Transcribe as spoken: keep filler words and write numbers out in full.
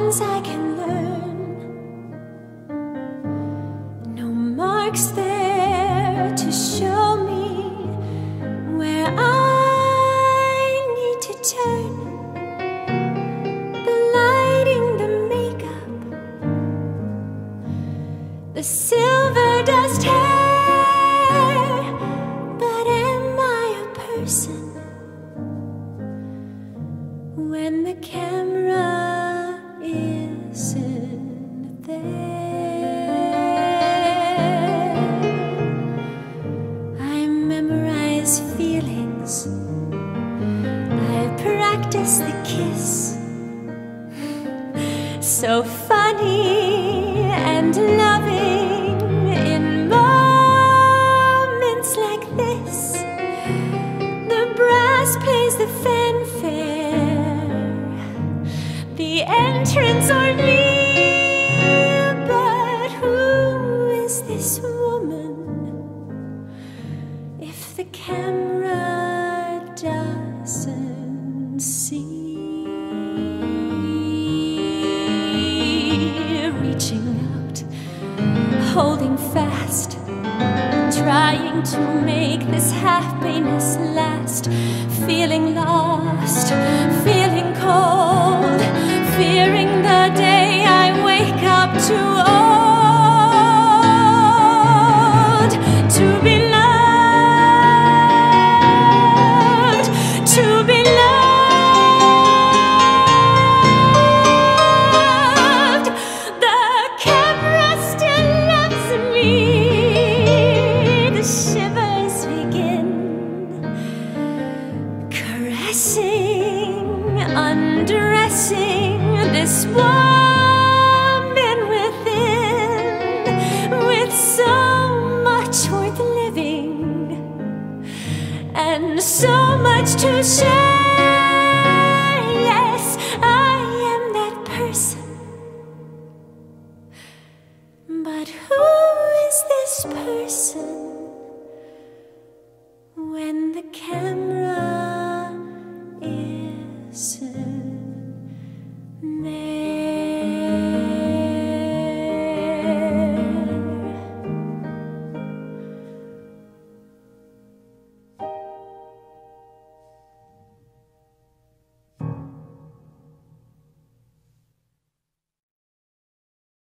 lessons I can learn. No marks there to show me where I need to turn. The lighting, the makeup, the silver dust hair. But am I a person when the camera isn't there? I memorize feelings, I practice the kiss. So funny and loving in moments like this. The brass plays the fanfare, the entrance or me. But who is this woman if the camera doesn't see? Reaching out, holding fast, trying to make this happiness last. Feeling lost, feeling cold, fearing the day I wake up too old to be loved, to be loved. The camera still loves me. The shivers begin, caressing, undressing this woman within, with so much worth living and so much to share.